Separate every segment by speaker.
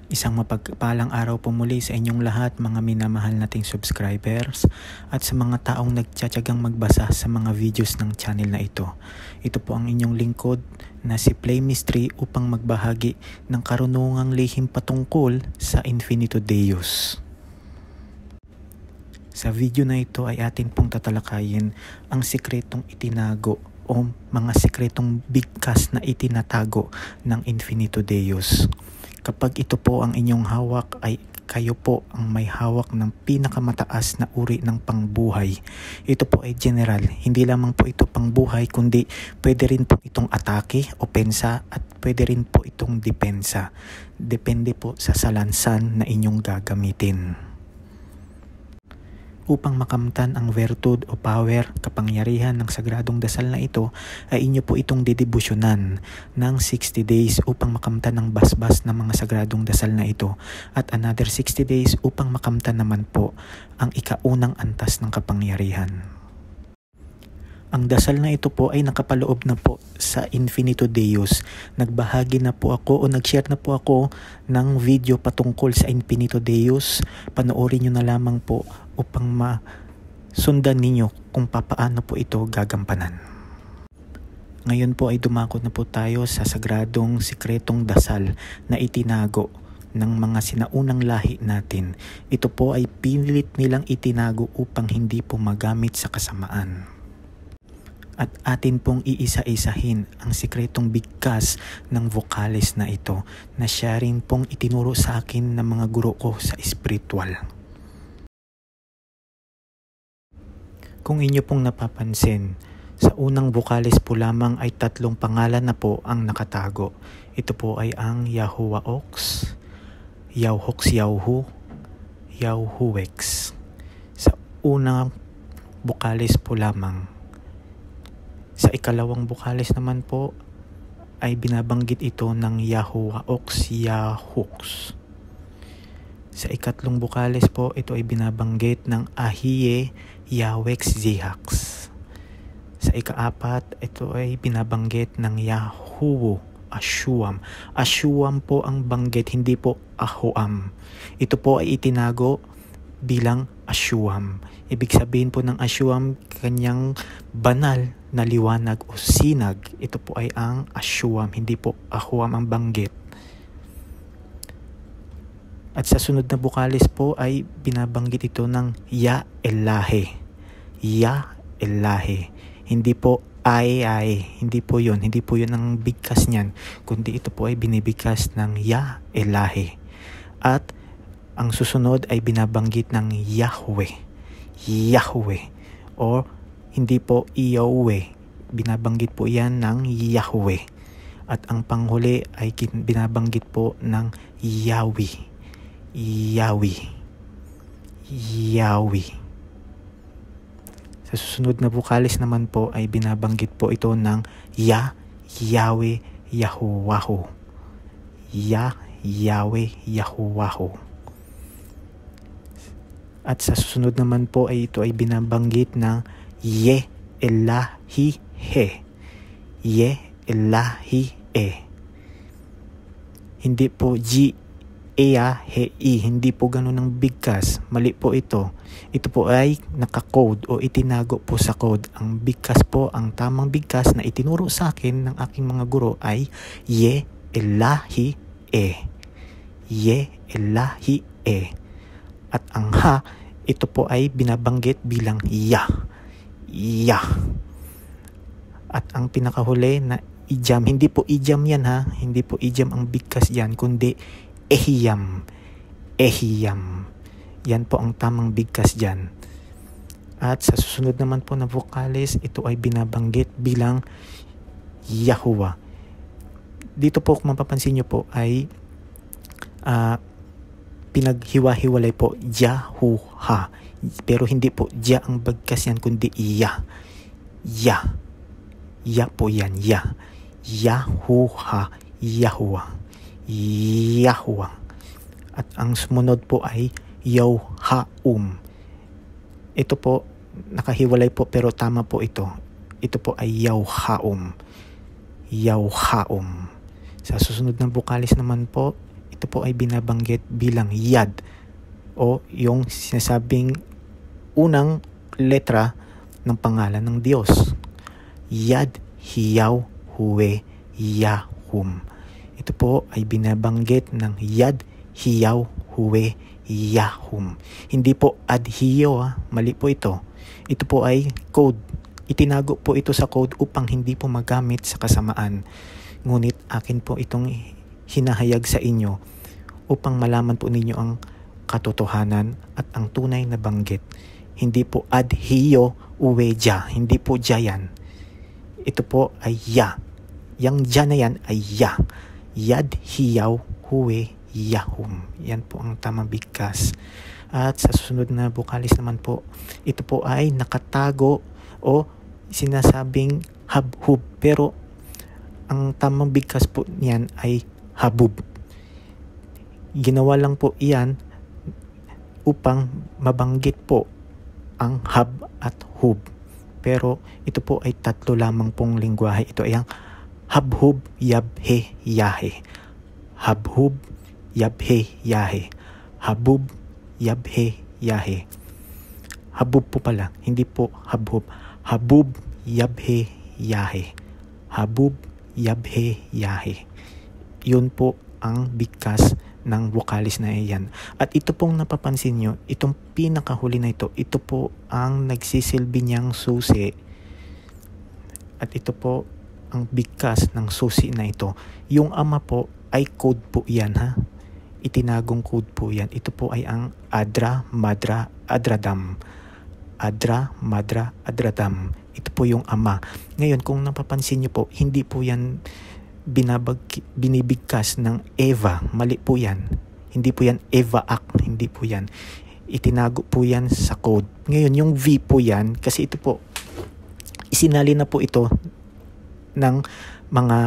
Speaker 1: Isang mapagpalang araw po muli sa inyong lahat, mga minamahal nating subscribers at sa mga taong nagtiyatsagang magbasa sa mga videos ng channel na ito. Ito po ang inyong lingkod na si Play Mystery upang magbahagi ng karunungang lihim patungkol sa Infinito Deus. Sa video na ito ay atin pong tatalakayin ang sikretong itinago o mga sikretong bigkas na itinatago ng Infinito Deus. Kapag ito po ang inyong hawak ay kayo po ang may hawak ng pinakamataas na uri ng pangbuhay. Ito po ay general, hindi lamang po ito pangbuhay kundi pwede rin po itong atake, opensa at pwede rin po itong depensa. Depende po sa salansan na inyong gagamitin. Upang makamtan ang virtud o power, kapangyarihan ng sagradong dasal na ito, ay inyo po itong didebusyonan ng 60 days upang makamtan ang basbas ng mga sagradong dasal na ito at another 60 days upang makamtan naman po ang ikaunang antas ng kapangyarihan. Ang dasal na ito po ay nakapaloob na po sa Infinito Deus. Nagbahagi na po ako o nag-share na po ako ng video patungkol sa Infinito Deus. Panoorin nyo na lamang po upang masundan ninyo kung papaano po ito gagampanan. Ngayon po ay dumakot na po tayo sa sagradong sikretong dasal na itinago ng mga sinaunang lahi natin. Ito po ay pinilit nilang itinago upang hindi po magamit sa kasamaan. At atin pong iisa-isahin ang sikretong bigkas ng vocales na ito na siya rin pong itinuro sa akin ng mga guro ko sa espiritual. Kung inyo pong napapansin, sa unang vocales po lamang ay 3 pangalan na po ang nakatago. Ito po ay ang Yahuwaox, Yauhox Yauhu, Yauhuwex. Sa unang vocales po lamang. Sa ikalawang vocales naman po ay binabanggit ito ng Yahuwaox Yahux. Sa ikatlong vocales po ito ay binabanggit ng Ahiye Yawex Zihax. Sa ikaapat ito ay binabanggit ng Yahuwu Ashuam. Ashuam po ang banggit, hindi po Ahuam. Ito po ay itinago bilang Ashuam. Ibig sabihin po ng Ashuam, kanyang banal na liwanag o sinag. Ito po ay ang Ashuam, hindi po Ahuam ang banggit. At sa sunod na bukalis po ay binabanggit ito ng Ya Elahe. Ya Elahe. Hindi po ay, hindi po yun. Hindi po yun ang bigkas niyan. Kundi ito po ay binibigkas ng Ya Elahe. At ang susunod ay binabanggit ng Yahweh. Yahweh. O hindi po Yahweh. Binabanggit po yan ng Yahweh. At ang panghuli ay binabanggit po ng Yahweh. Yahweh. Yahweh. Sa susunod na bukalis naman po ay binabanggit po ito ng Yahweh Yahuwahu. Yahweh Yahuwahu. At sa susunod naman po ay ito ay binabanggit ng Ye Elahi He. Ye Elahi E. Hindi po G Ea He I. Hindi po ganun ang bigkas. Mali po ito. Ito po ay nakakode o itinago po sa code. Ang bigkas po, ang tamang bigkas na itinuro sa akin ng aking mga guro ay Ye Elahi E. Ye Elahi E. At ang ha, ito po ay binabanggit bilang ya. Ya. At ang pinakahuli na ijam, hindi po ijam yan ha. Hindi po ijam ang bigkas yan, kundi ehiyam. Ehiyam. Yan po ang tamang bigkas dyan. At sa susunod naman po na vocales, ito ay binabanggit bilang Yahuwah. Dito po kung mapapansin nyo po ay pinaghiwa-hiwalay po Yahuha. Pero hindi po Ya ang bagkas yan kundi Ya. Ya. Ya po yan. Ya. Yahuha. Yahuwa. Yahuwa. At ang sumunod po ay Yauhaum. Ito po nakahiwalay po pero tama po ito. Ito po ay Yauhaum. Yauhaum. Sa susunod ng bukalis naman po, ito po ay binabanggit bilang Yad o yung sinasabing unang letra ng pangalan ng Diyos. Yad, Hiyaw, Huwe, Yahum. Ito po ay binabanggit ng Yad, Hiyaw, Huwe, Yahum. Hindi po Adhiyo, mali po ito. Ito po ay code. Itinago po ito sa code upang hindi po magamit sa kasamaan. Ngunit akin po itong hinahayag sa inyo upang malaman po ninyo ang katotohanan at ang tunay na banggit. Hindi po Adhiyo, Uweja. Hindi po Jayan. Ito po ay Ya. Yang Ja na yan ay Ya. Yad, Hiyaw, Huwe, Yahum. Yan po ang tamang bigkas. At sa susunod na bukalis naman po, ito po ay nakatago o sinasabing Habhub. Pero ang tamang bigkas po niyan ay Habub. Ginawa lang po iyan upang mabanggit po ang Hab at Hub. Pero ito po ay tatlo lamang pong lingwahe. Ito ay ang Habhub, Yabhe, Yahe. Habhub, Yabhe, Yahe. Habub, Yabhe, Yahe. Habub po pala, hindi po Habhub. Habub, Yabhe, Yahe. Habub, Yabhe, Yahe. Yun po ang bigkas ng vokalis na iyan. At ito pong napapansin nyo, itong pinakahuli na ito po ang nagsisilbi niyang susi. At ito po ang bigkas ng susi na ito. Yung ama po ay code po yan, ha. Itinagong code po yan. Ito po ay ang Adra, Madra, Adradam. Adra, Madra, Adradam. Ito po yung ama. Ngayon, kung napapansin nyo po, hindi po yan binibigkas ng Eva. Mali po yan. Hindi po yan Eva-ak. Hindi po yan. Itinago po yan sa code. Ngayon, yung V po yan, kasi ito po, isinali na po ito ng mga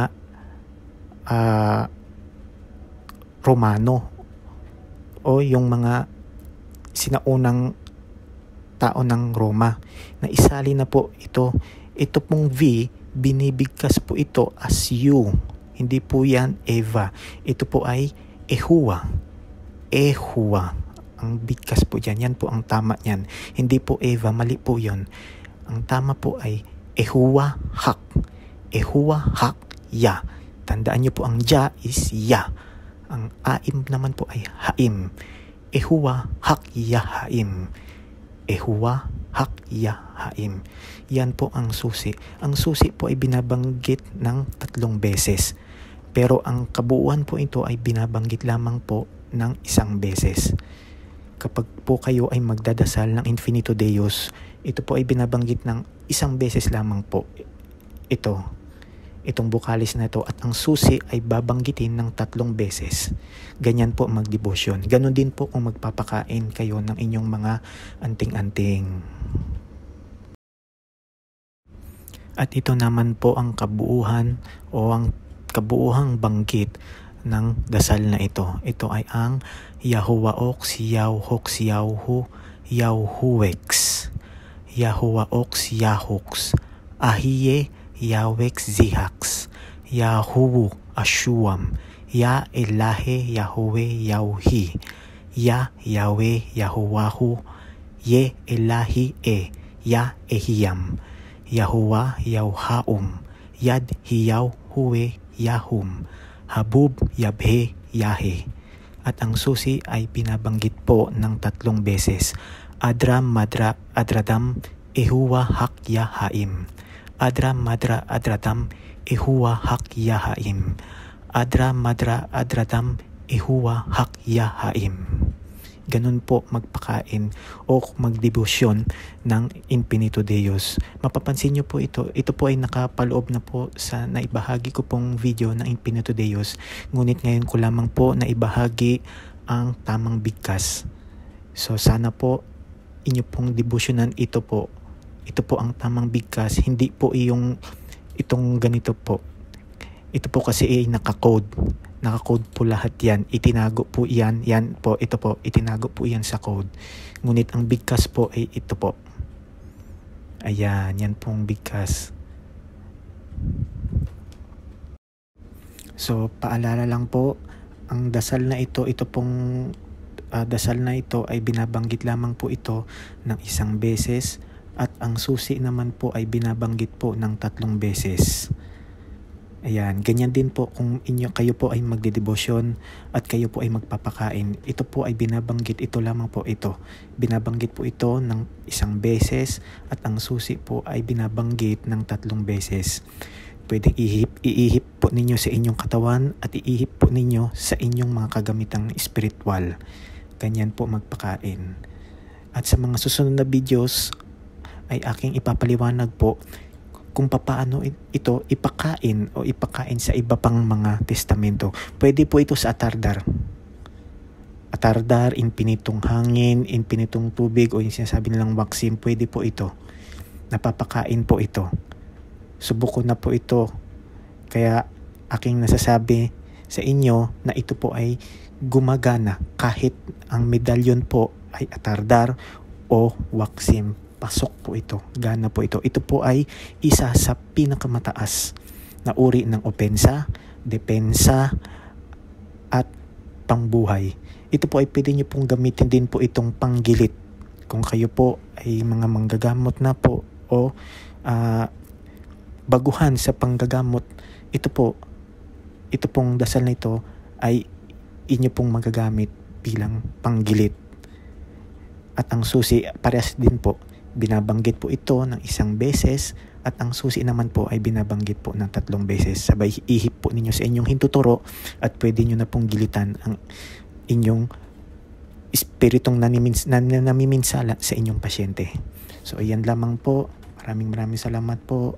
Speaker 1: Romano o yung mga sinaunang tao ng Roma na isali na po ito. Ito pong V, binibigkas po ito as U. Hindi po yan Eva. Ito po ay Ehua. Ehua. Ang bigkas po dyan. Yan po ang tama niyan. Hindi po Eva. Mali po yun. Ang tama po ay Ehua Hak. Ehua Hak Ya. Tandaan niyo po ang Ja is Ya. Ang Aim naman po ay Haim. Ehua Hak Ya Haim. Ehua Hak Ya Haim. Yan po ang susi. Ang susi po ay binabanggit ng 3 beses. Pero ang kabuuan po ito ay binabanggit lamang po ng 1 beses. Kapag po kayo ay magdadasal ng Infinito Deus, ito po ay binabanggit ng 1 beses lamang po. Itong bukalis na ito, at ang susi ay babanggitin ng 3 beses. Ganyan po magdebosyon. Ganon din po kung magpapakain kayo ng inyong mga anting-anting. At ito naman po ang kabuuhan o ang kabuuhang banggit ng dasal na ito. Ito ay ang Yahuwaoks, Yauhoks, Yauhu, Yauhuwex. Yahuwaoks, Yahoks. Ahiye, Yawex, Zihaks. Yahuwu, Ashuam. Ya Elahe, Yahweh, Yauhi. Ya Yahweh, Yahuwahu. Ye Elahi, Ya Ehiyam. Yahuwa, Yauhaum. Yad, Hiyaw, Huwe, Yahum. Habub, Yabhe, Yahe. At ang susi ay pinabanggit po ng 3 beses. Adra, Madra, Adradam, Ehua, Hak, Yahaim. Adra, Madra, Adradam, Ehua, Hak, Yahaim. Adra, Madra, Adradam, Ehua, Hak, Yahaim. Ganun po magpakain o magdebosyon ng Infinito Deus. Mapapansin nyo po ito po ay nakapaloob na po sa naibahagi ko pong video ng Infinito Deus. Ngunit ngayon ko lamang po naibahagi ang tamang bigkas. So sana po inyo pong debosyonan ito po. Ito po ang tamang bigkas, hindi po itong ganito po. Ito po kasi ay nakakode. Nakakode po lahat yan. Itinago po yan. Yan po, ito po. Itinago po yan sa code. Ngunit ang bigkas po ay ito po. Ayan, yan pong bigkas. So, paalala lang po, ang dasal na ito dasal na ito ay binabanggit lamang po ito ng 1 beses at ang susi naman po ay binabanggit po ng 3 beses. Ayan, ganyan din po kung kayo po ay magdedebosyon at kayo po ay magpapakain. Ito po ay binabanggit, ito lamang po ito. Binabanggit po ito ng 1 beses at ang susi po ay binabanggit ng 3 beses. Pwedeng iihip po ninyo sa inyong katawan at iihip po ninyo sa inyong mga kagamitang spiritual. Ganyan po magpakain. At sa mga susunod na videos ay aking ipapaliwanag po kung paano ito ipakain o ipakain sa iba pang mga testamento. Pwede po ito sa atardar. Atardar, infinitong hangin, infinitong tubig o yung sinasabi nilang waksim, pwede po ito. Napapakain po ito. Subok ko na po ito. Kaya aking nasasabi sa inyo na ito po ay gumagana kahit ang medalyon po ay atardar o waksim. Pasok po ito, gana po ito. Ito po ay isa sa pinakamataas na uri ng opensa, depensa at pangbuhay. Ito po ay pwede nyo pong gamitin din po itong panggilit. Kung kayo po ay mga manggagamot na po o baguhan sa panggagamot, ito pong dasal na ito ay inyo pong magagamit bilang panggilit. At ang susi, parehas din po, binabanggit po ito ng 1 beses at ang susi naman po ay binabanggit po ng 3 beses. Sabay ihip po ninyo sa inyong hintuturo at pwede nyo na pong gilitan ang inyong espiritong namiminsala sa inyong pasyente. So ayan lamang po. Maraming salamat po.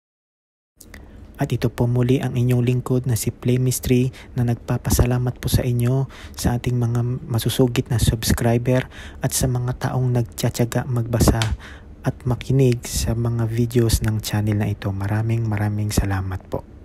Speaker 1: At ito po muli ang inyong lingkod na si Play Mystery na nagpapasalamat po sa inyo, sa ating mga masusugit na subscriber at sa mga taong nagtsatsaga magbasa at makinig sa mga videos ng channel na ito. Maraming salamat po.